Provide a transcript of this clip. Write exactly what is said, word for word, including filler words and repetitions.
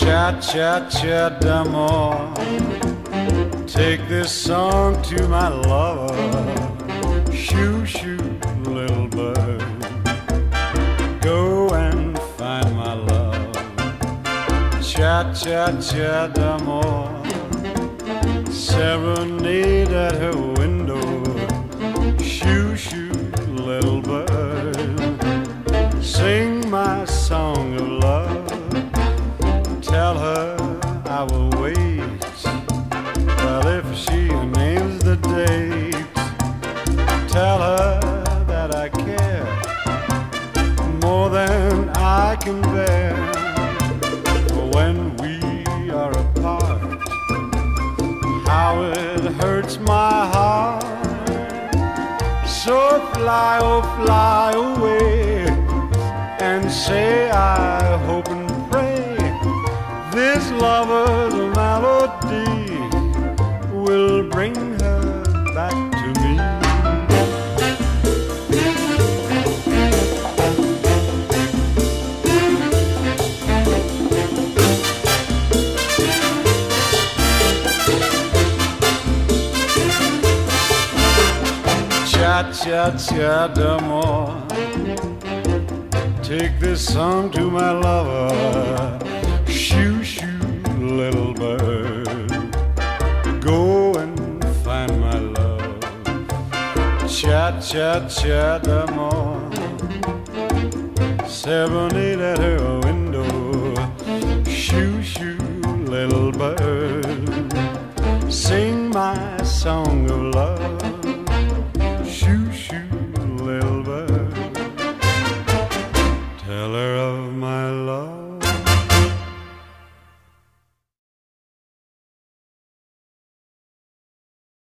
Cha-cha-cha d'amour. Take this song to my lover. Shoo, shoo, little bird. Go and find my love. Cha-cha-cha d'amour. Serenade at her window. Shoo, shoo, little bird. Sing my song of love. Tell her I will wait. Well, if she names the date, tell her that I care more than I can bear. When we are apart, how it hurts my heart. So fly, oh fly away, and say I hope and pray this lover's melody will bring her back to me. Cha-cha-cha d'amour. Take this song to my lover. Shoo, shoo, little bird. Go and find my love. Cha-cha-cha d'amour. Serenade at her window. Shoo, shoo, little bird. Sing my song of love.